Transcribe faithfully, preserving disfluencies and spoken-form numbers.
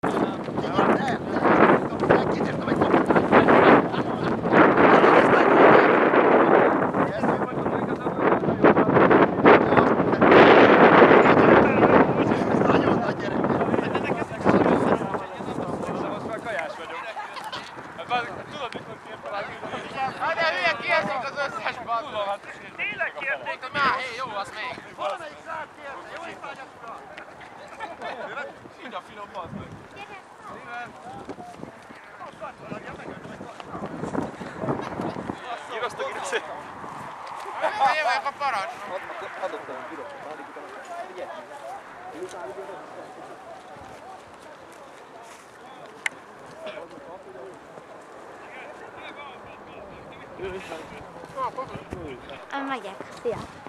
Hát de hülye kieszik az összes bazd! Tényleg kérték, hogy már, hé, jó, az még! Valamelyik szám kérte, jó étvágyat, uram! Így a finom bazd meg! Írasztok, írasztok! Jövök a parancs! Adok te, írok, addig utána. Figyelj! Megyek, szia!